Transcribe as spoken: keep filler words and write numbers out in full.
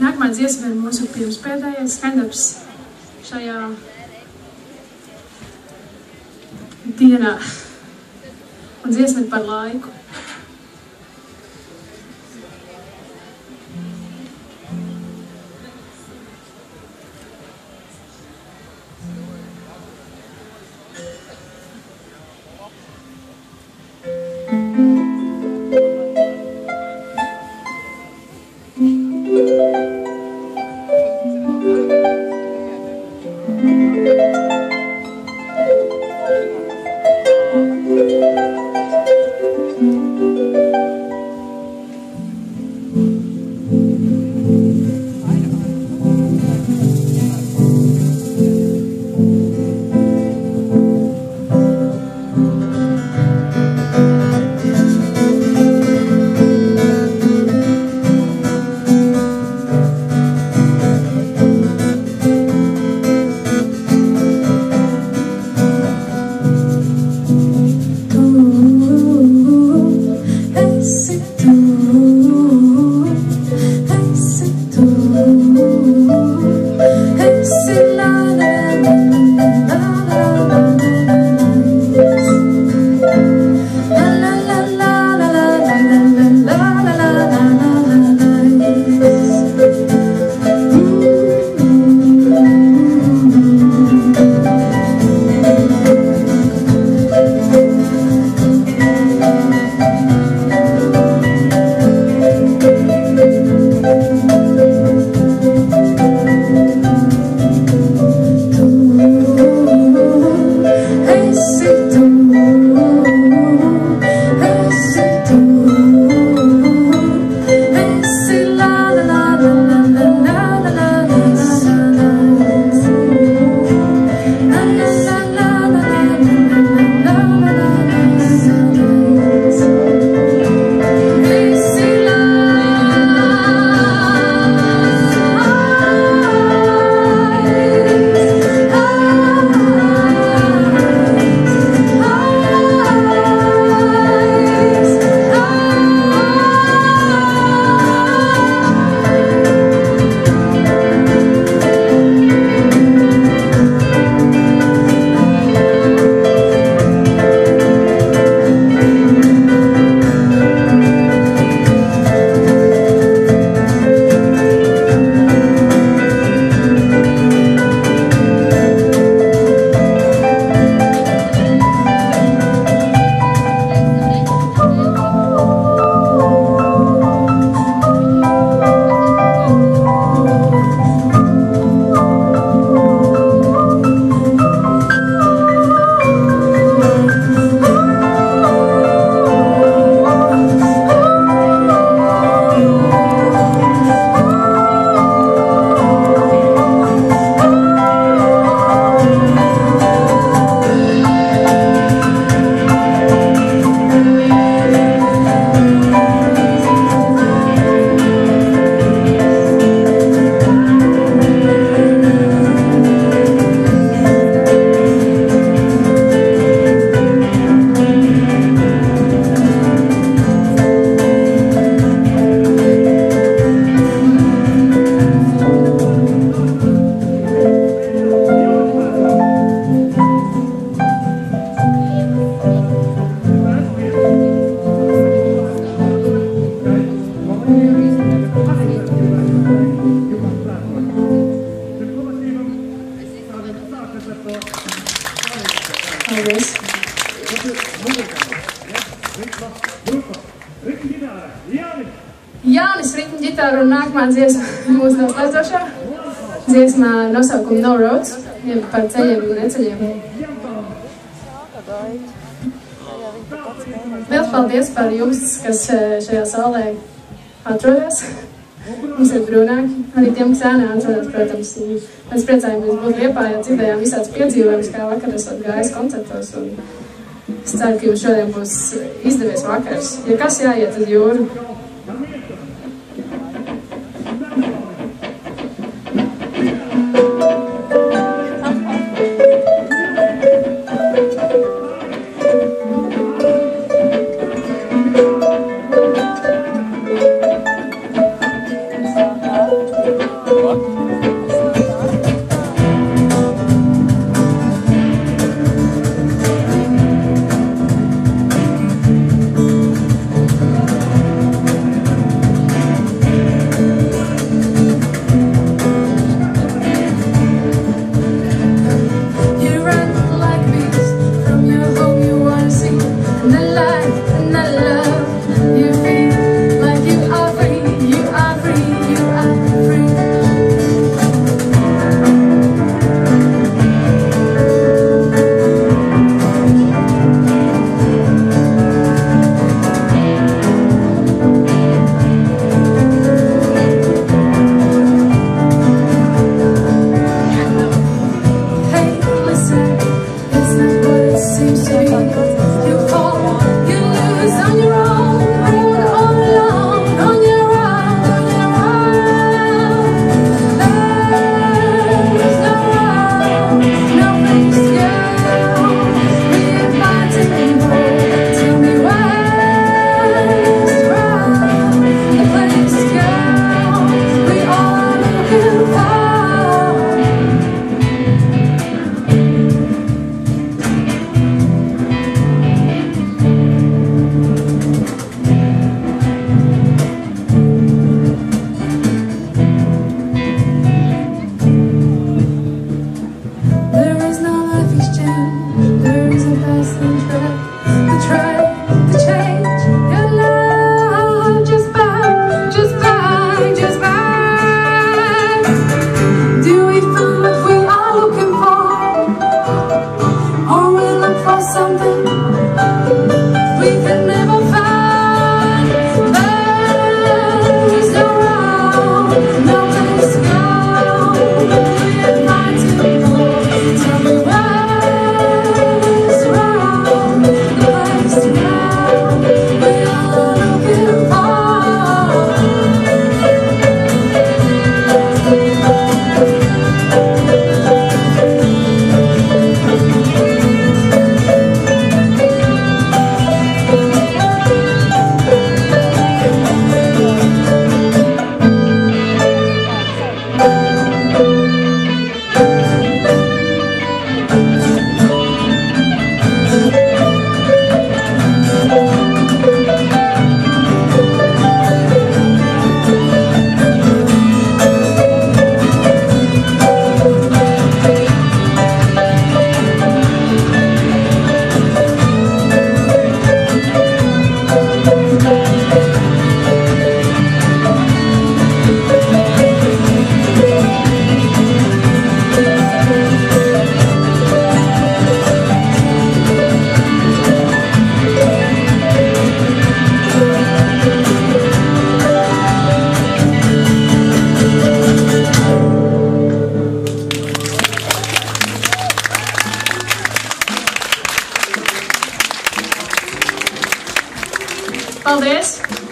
Nākamā dziesma ir mūsu pirmspēdējais stand-ups šajā dienā. Un dziesma ir par laiku. Paldies. Jānis ritmu ģitāru un nākamā dziesma mūsu noslēdzošā. Dziesmā nosaukuma No Roads, par ceļiem un neceļiem. Vēl paldies par jums, kas šajā zālē atrodas. Mums ir brūnāki, arī tiem, kas ēnā atrodas, protams. Mēs priecājamies būt Liepājā, dzirdējām visāds piedzīvojums, kā vakar esat gājis koncertos. Un es ceru, ka jums šodien būs izdevies vakars. Ja kas jāiet uz jūru, Thank you. You fall, you lose on your own, and all alone, on your own, on your own. There's no road, no place to go. We invite people, tell me where's the road, the place to go. We all are looking for. There is no life exchange, there is a passing track. We try to change your love just by, just by, just by. Do we find what we are looking for? Or we look for something we can never find? There is no road, no place to go. We invite people, tell me where's the road, the place to go. We are looking for. Paldies!